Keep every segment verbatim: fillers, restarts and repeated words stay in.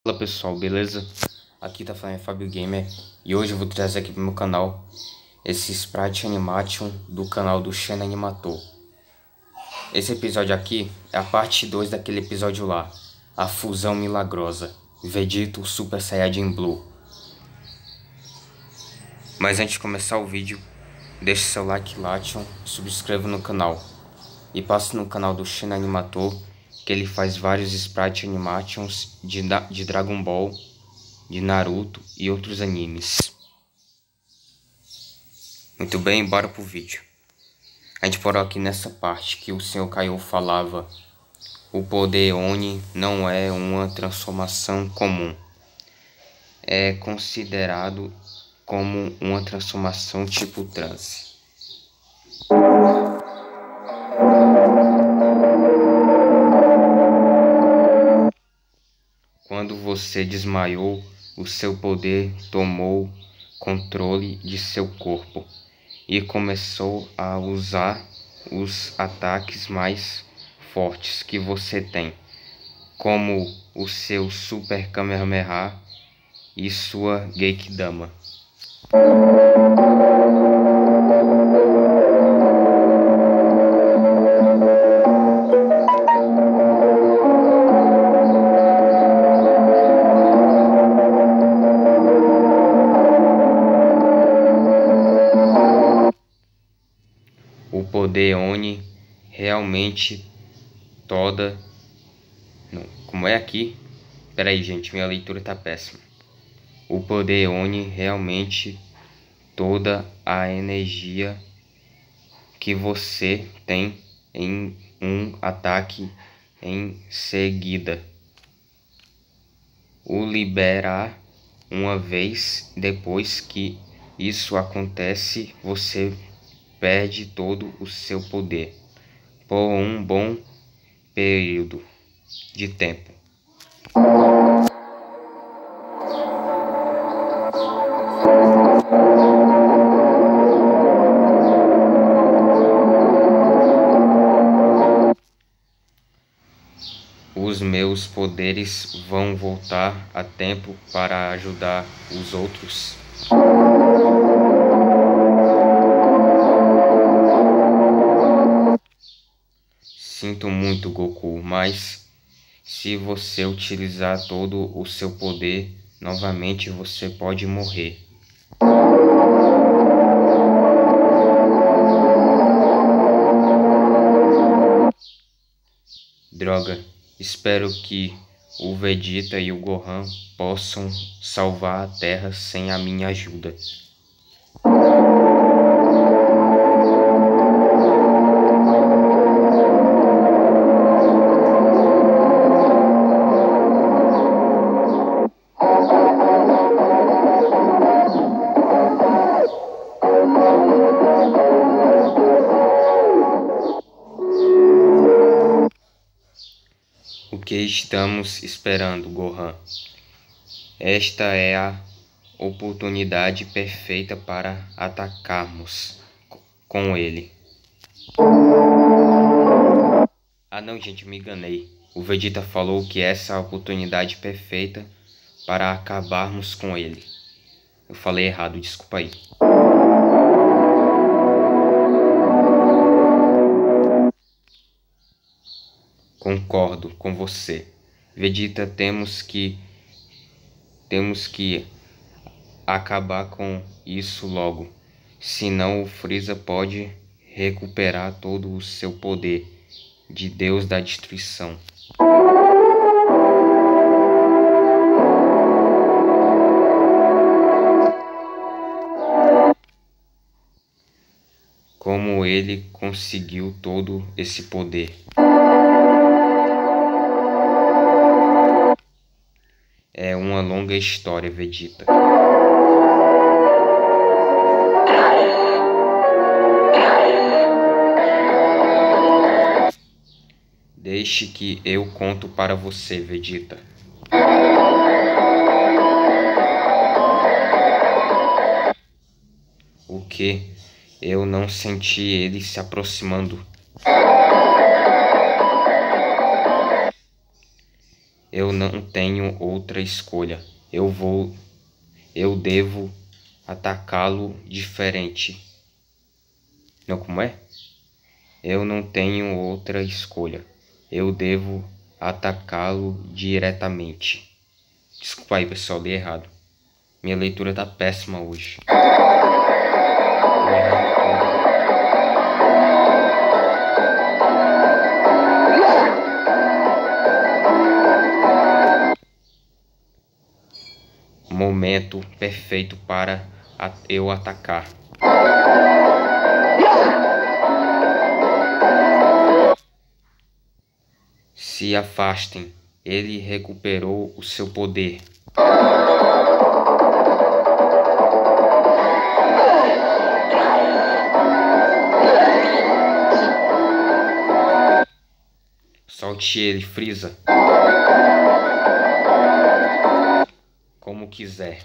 Fala pessoal, beleza? Aqui tá falando é Fábio Gamer e hoje eu vou trazer aqui pro meu canal esse Sprite Animation do canal do Xena Animator. Esse episódio aqui é a parte dois daquele episódio lá, a fusão milagrosa, Vegeta Super Saiyajin Blue. Mas antes de começar o vídeo, deixe seu like lá, subscreva no canal e passe no canal do Xena Animator, que ele faz vários Sprite Animations de, de Dragon Ball, de Naruto e outros animes. Muito bem, bora pro vídeo. A gente parou aqui nessa parte que o senhor Kaiô falava: o poder Oni não é uma transformação comum. É considerado como uma transformação tipo transe. Quando você desmaiou, o seu poder tomou controle de seu corpo e começou a usar os ataques mais fortes que você tem, como o seu Super Kamehameha e sua Genkidama. O poder Oni realmente toda... Não, como é aqui? Pera aí, gente, minha leitura tá péssima. O poder Oni realmente toda a energia que você tem em um ataque em seguida. O liberar uma vez depois que isso acontece, você perde todo o seu poder por um bom período de tempo. Os meus poderes vão voltar a tempo para ajudar os outros. Sinto muito, Goku, mas se você utilizar todo o seu poder novamente, você pode morrer. Droga, espero que o Vegeta e o Gohan possam salvar a Terra sem a minha ajuda. O que estamos esperando, Gohan? Esta é a oportunidade perfeita para atacarmos com ele. Ah não, gente, me enganei. O Vegeta falou que essa é a oportunidade perfeita para acabarmos com ele. Eu falei errado, desculpa aí. Concordo com você. Vegeta, temos que temos que acabar com isso logo. Senão o Freeza pode recuperar todo o seu poder de Deus da Destruição. Como ele conseguiu todo esse poder? É uma longa história, Vegeta. Deixe que eu conto para você, Vegeta. O que? Eu não senti ele se aproximando. Eu não tenho outra escolha. Eu vou... Eu devo atacá-lo diferente. Não, como é? Eu não tenho outra escolha. Eu devo atacá-lo diretamente. Desculpa aí, pessoal, li errado. Minha leitura tá péssima hoje. Tô errando tudo. Momento perfeito para eu atacar. Se afastem. Ele recuperou o seu poder. Solte ele, Frieza. Como quiser.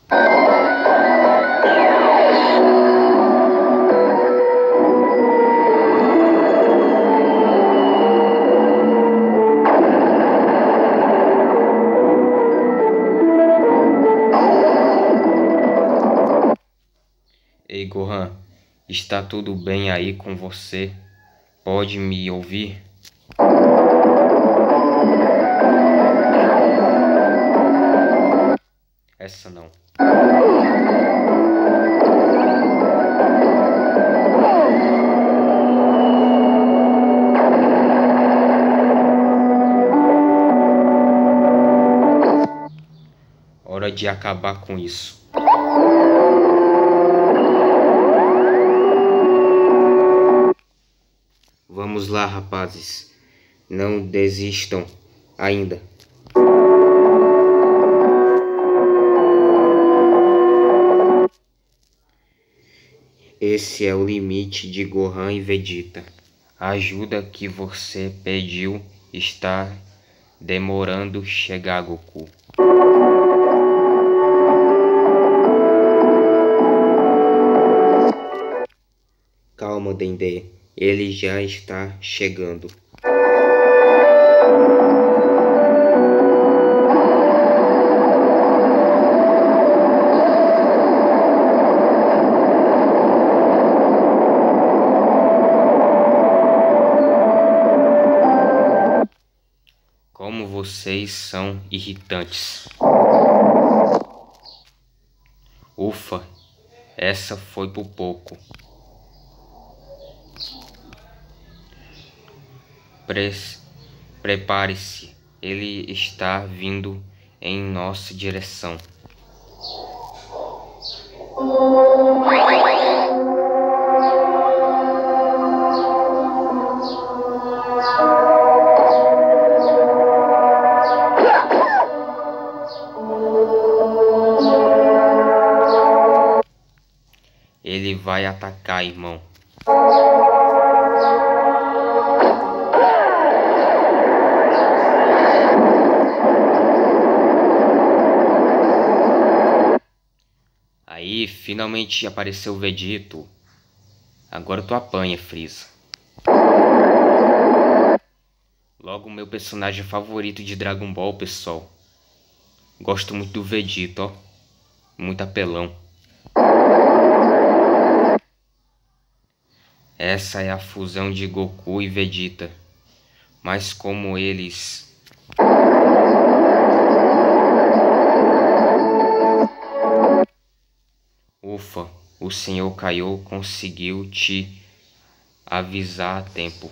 Ei, Gohan, está tudo bem aí com você? Pode me ouvir? Essa não. Hora de acabar com isso. Vamos lá, rapazes. Não desistam ainda. Esse é o limite de Gohan e Vegeta. A ajuda que você pediu está demorando chegar, Goku. Calma, Dendê. Ele já está chegando. Como vocês são irritantes. Ufa, essa foi por pouco. Pre- Prepare-se, ele está vindo em nossa direção. Ele vai atacar, irmão. Aí, finalmente apareceu o Vegito. Agora tu apanha, Frieza. Logo, meu personagem favorito de Dragon Ball, pessoal. Gosto muito do Vegito, ó. Muito apelão. Essa é a fusão de Goku e Vegeta. Mas como eles... Ufa, o senhor Kaiô conseguiu te avisar a tempo.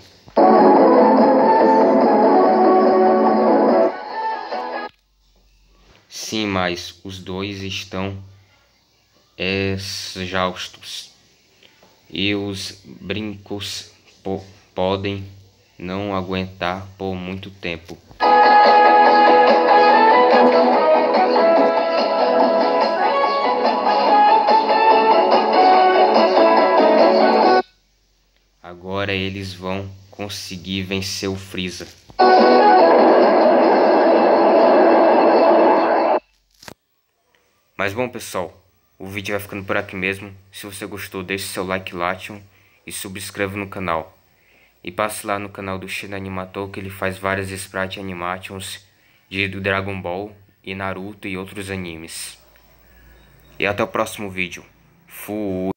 Sim, mas os dois estão exaustos. E os brincos po podem não aguentar por muito tempo. Agora eles vão conseguir vencer o Frieza. Mas bom, pessoal, o vídeo vai ficando por aqui mesmo. Se você gostou, deixe seu like lá e subscreva no canal. E passe lá no canal do Shina Animator, que ele faz várias sprite animations de Dragon Ball e Naruto e outros animes. E até o próximo vídeo. Fui.